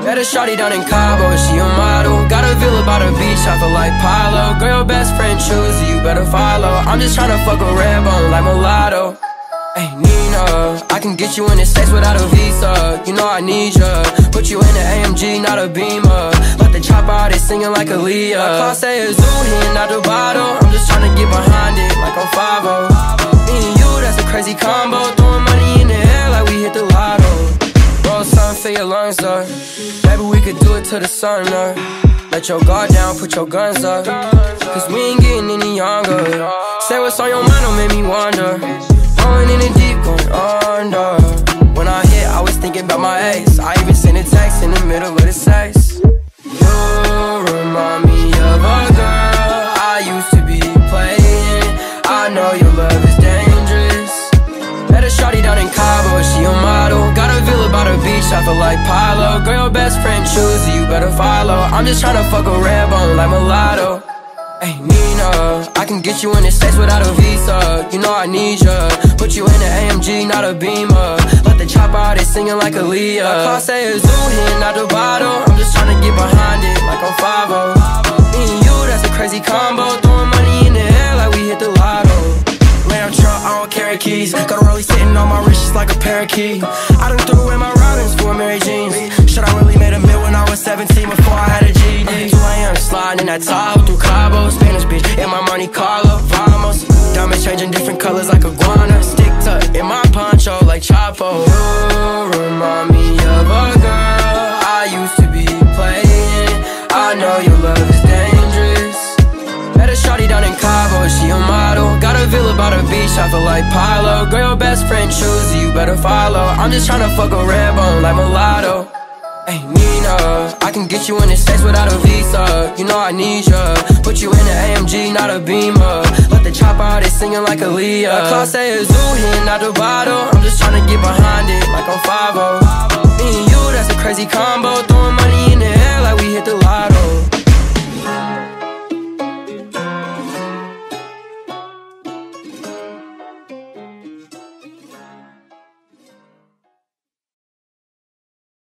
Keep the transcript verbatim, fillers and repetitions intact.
Met a shawty down in Cabo, she a model. Got a villa by the beach, I feel like Pilo. Girl, your best friend choose you, better follow. I'm just tryna fuck a red bone like mulatto. Hey Nina, I can get you in the States without a visa. You know I need ya. Put you in an A M G, not a Beamer. Let the chopper out, they singing like Aaliyah. My car say it's zoo here, not the bottle. I'm just tryna get behind it like I'm five oh. Me and you, that's a crazy combo. Throwing money in the air like we hit the lotto. Roll something for your lungs up. Maybe we could do it to the sun up. Let your guard down, put your guns up. Cause we ain't getting any younger. Say what's on your mind, don't make me wonder. Going in the deep, going under. When I hit, I was thinking about my ex. I even sent a text in the middle of the sex. You remind me of a girl I used to be playing. I know your love is dangerous. Met a shawty down in Cabo, she a model. Got a villa by the beach, I feel like Pilo. Girl, your best friend choose you, better follow. I'm just tryna fuck a red bone like mulatto. Hey Nina, I can get you in the States without a visa. You know I need ya. Put you in an A M G, not a Beamer. Let the chopper out, they singing like Aaliyah. My car say it's zoo here, not the bottle. I'm just tryna get behind it like I'm five oh. Me and you, that's a crazy combo. Throwing money in the air like we hit the lotto. Lamb truck, I don't carry keys. Got a rollie sitting on my wrist just like a parakeet. I done threw away my routings for Mary Jeans. Shit, I really made a meal when I was seventeen before I had a G D. two A M sliding in that Tahoe through Cabo. Spanish bitch in my Monte Carlo, vamos. Diamonds changing different colors like iguana. Stick tuck in my poncho like Chapo. You remind me of a girl I used to be playing. I know your love is dangerous. Met a shawty down in Cabo, she a model. Got a villa by the beach, I feel like Pilo. Girl, your best friend choose you, better follow. I'm just tryna fuck a red bone like mulatto. Hey Nina, I can get you in the States without a visa. You know I need ya. Put you in an A M G, not a Beamer. Let the chopper out, they singing like Aaliyah. My car say it's zoo here, not the bottle. I'm just tryna get behind it like I'm five oh. Me and you, that's a crazy combo. Throwing money in the air like we hit the lotto.